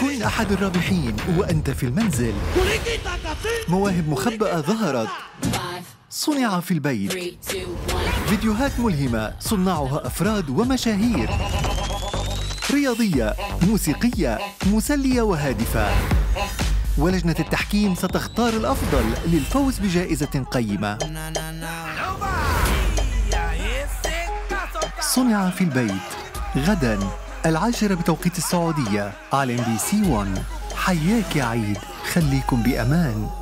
كن أحد الرابحين وأنت في المنزل. مواهب مخبأة ظهرت، صنع في البيت. فيديوهات ملهمة صنعها أفراد ومشاهير، رياضية، موسيقية، مسلية وهادفة. ولجنة التحكيم ستختار الأفضل للفوز بجائزة قيمة. صنع في البيت غداً 10 بتوقيت السعودية على MBC 1. حياك يا عيد، خليكم بأمان.